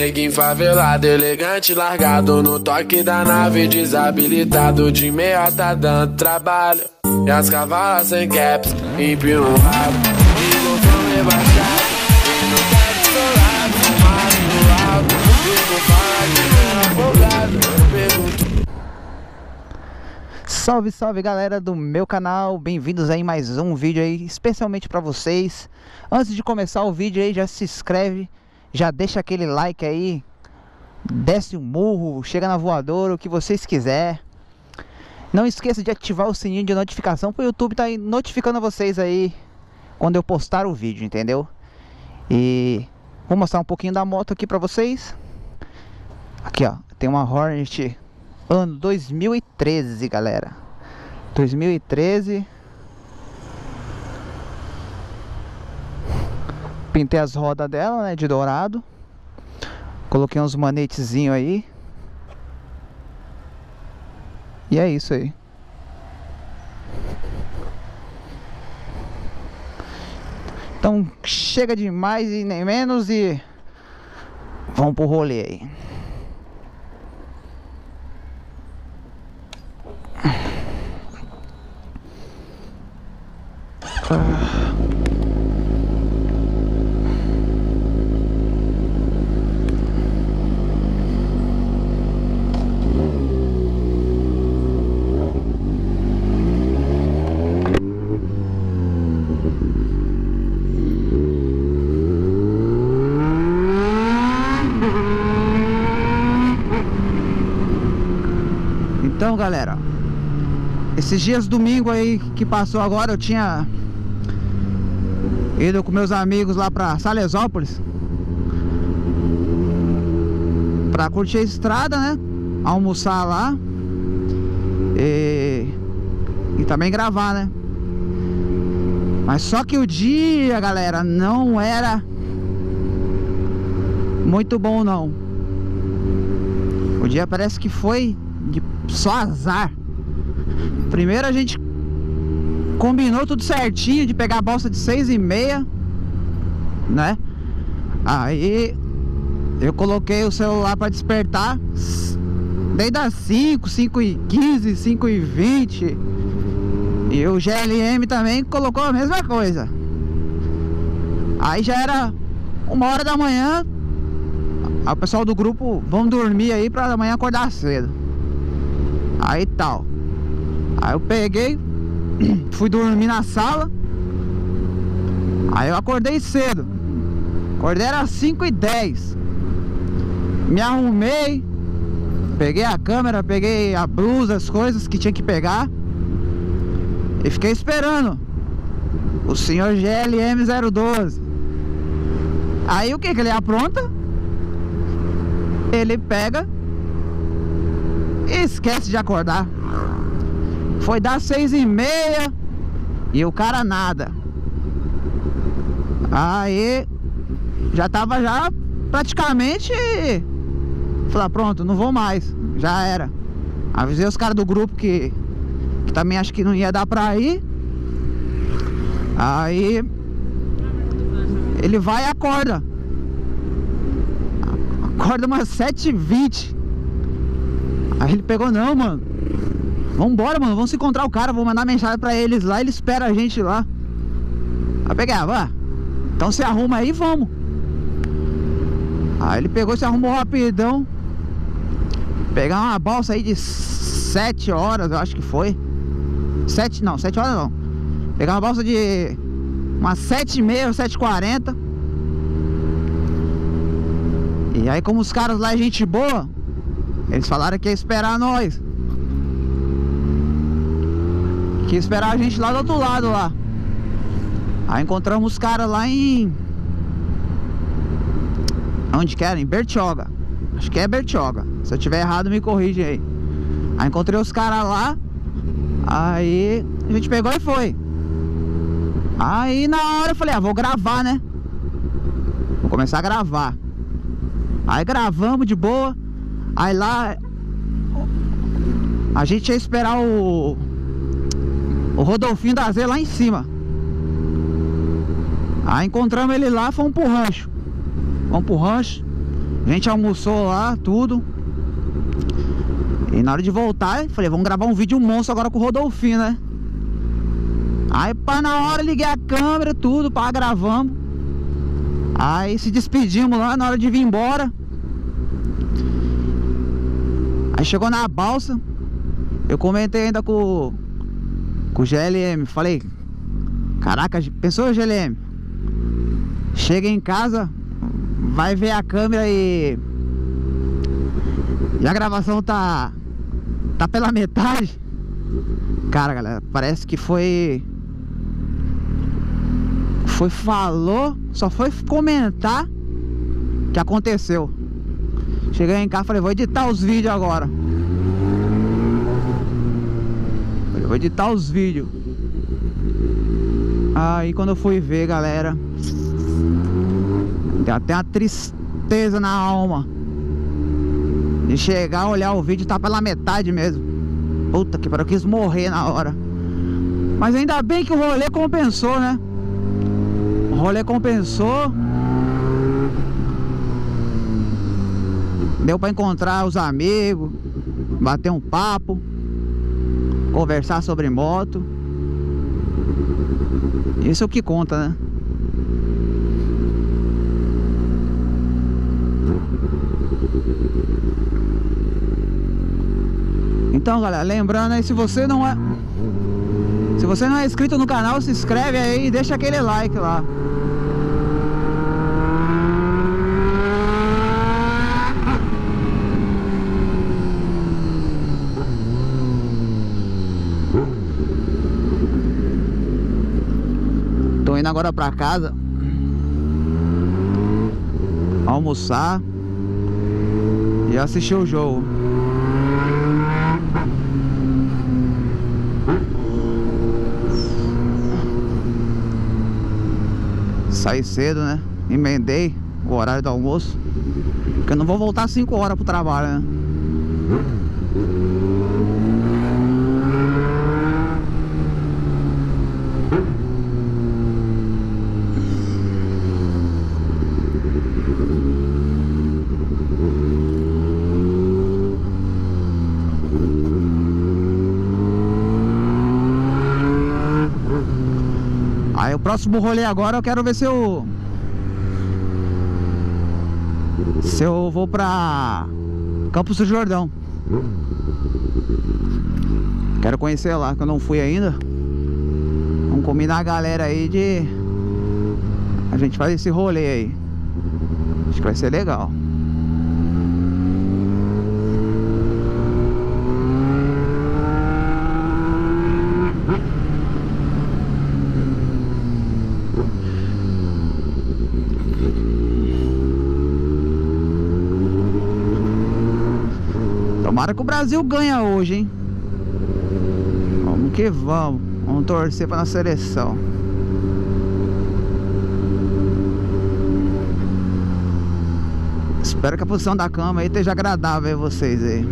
Neguinho favelado, elegante, largado no toque da nave, desabilitado de meia tá dando trabalho. E as cavalas sem caps, empino no rabo, e no fã rebaixado, e no pé do seu lado, fumado no alto, fico falando, pergunto. Salve, salve galera do meu canal, bem-vindos aí em mais um vídeo aí, especialmente pra vocês. Antes de começar o vídeo aí, já se inscreve, já deixa aquele like aí, desce um murro, chega na voadora, o que vocês quiser. Não esqueça de ativar o sininho de notificação pro YouTube tá notificando vocês aí quando eu postar o vídeo, entendeu? E vou mostrar um pouquinho da moto aqui pra vocês. Aqui ó, tem uma Hornet ano 2013, galera. 2013. Pintei as rodas dela, né, de dourado. Coloquei uns manetezinhos aí. E é isso aí. Então chega de mais e nem menos e vamos pro rolê aí. Então galera, esses dias domingo aí que passou agora, eu tinha ido com meus amigos lá pra Salesópolis pra curtir a estrada, né? Almoçar lá e também gravar, né? Mas só que o dia, galera, não era muito bom não. O dia parece que foi de só azar. Primeiro a gente combinou tudo certinho de pegar a balsa de 6h30, né? Aí eu coloquei o celular para despertar desde as 5h15, 5h20. E o GLM também colocou a mesma coisa. Aí já era 1h da manhã. Aí o pessoal do grupo, vamos dormir aí pra amanhã acordar cedo. Aí tal. Aí eu peguei, fui dormir na sala. Aí eu acordei cedo. Acordei era 5h10. Me arrumei, peguei a câmera, peguei a blusa, as coisas que tinha que pegar. E fiquei esperando o senhor GLM 012. Aí o que ele apronta? Ele pega e esquece de acordar. Foi dar 6h30 e o cara nada. Aí já tava já praticamente. Falei, pronto, não vou mais. Já era. Avisei os caras do grupo que também acho que não ia dar pra ir. Aí ele vai e acorda. Acorda umas 7h20. Aí ele pegou, não, mano, vambora, mano, vamos se encontrar o cara, vou mandar mensagem pra eles lá, ele espera a gente lá. Aí peguei, vá, então se arruma aí, vamos. Aí ele pegou, se arrumou rapidão. Pegar uma balsa aí de 7 horas, eu acho que foi. 7 horas não. Pegar uma balsa de umas 7h30, 7h40. E aí como os caras lá é gente boa, eles falaram que ia esperar nós. Que ia esperar a gente lá do outro lado lá. Aí encontramos os caras lá em... Onde que era? Em Bertioga. Acho que é Bertioga. Se eu tiver errado me corrige aí. Aí encontrei os caras lá. Aí a gente pegou e foi. Aí na hora eu falei, vou gravar, né? Vou começar a gravar. Aí gravamos de boa. Aí lá a gente ia esperar o Rodolfinho da Z lá em cima. Aí encontramos ele lá, fomos pro rancho. A gente almoçou lá, tudo. E na hora de voltar, falei, vamos gravar um vídeo monstro agora com o Rodolfinho, né? Aí pá, na hora liguei a câmera, tudo, pá, gravamos. Aí se despedimos lá na hora de vir embora. Aí chegou na balsa. Eu comentei ainda com o GLM. Falei, caraca, pensou, GLM? Chega em casa, vai ver a câmera e a gravação tá pela metade. Cara, galera, parece que falou, só foi comentar que aconteceu. Cheguei em casa, falei, vou editar os vídeos agora. Vou editar os vídeos. Aí quando eu fui ver, galera, deu até uma tristeza na alma de chegar, olhar o vídeo, tá pela metade mesmo. Puta que pariu, eu quis morrer na hora. Mas ainda bem que o rolê compensou, né? O rolê compensou. Deu pra encontrar os amigos, bater um papo, conversar sobre moto. Isso é o que conta, né? Então, galera, lembrando aí, se você não é inscrito no canal, se inscreve aí e deixa aquele like lá. Tô indo agora pra casa almoçar e assistir o jogo. Saí cedo, né? Emendei o horário do almoço, porque eu não vou voltar 5 horas pro trabalho, né? Aí o próximo rolê agora eu quero ver se eu vou pra Campos do Jordão. Quero conhecer lá, que eu não fui ainda. Vamos combinar a galera aí de a gente fazer esse rolê aí. Acho que vai ser legal. Tomara que o Brasil ganha hoje, hein? Vamos que vamos. Vamos torcer para a seleção. Espero que a posição da cama aí esteja agradável aí vocês aí.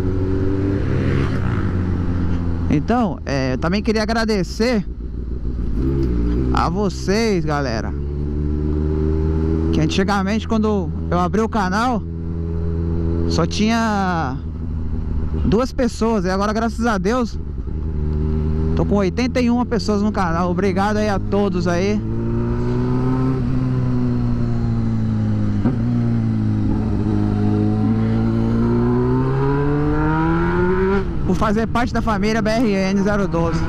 Então, eu também queria agradecer a vocês, galera, que antigamente quando eu abri o canal só tinha 2 pessoas, e agora, graças a Deus, tô com 81 pessoas no canal. Obrigado aí a todos aí. Por fazer parte da família BRN 012.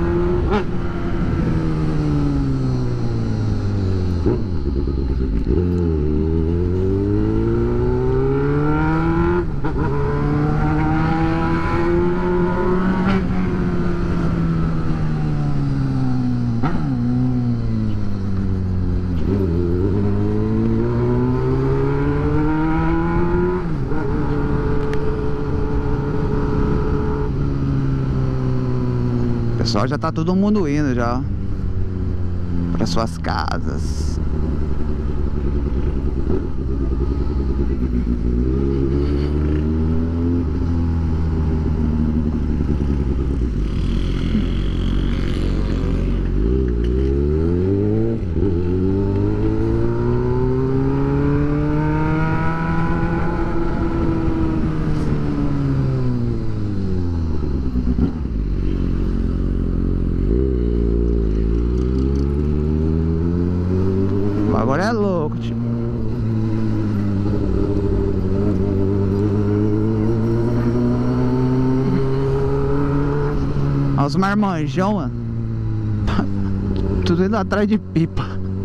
Pessoal, já tá todo mundo indo já para suas casas. Os marmanjão, mano. Tudo indo atrás de pipa.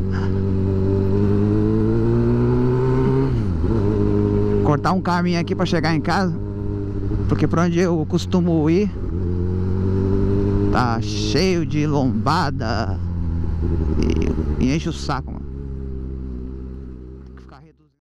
Cortar um caminho aqui pra chegar em casa, porque por onde eu costumo ir tá cheio de lombada e enche o saco.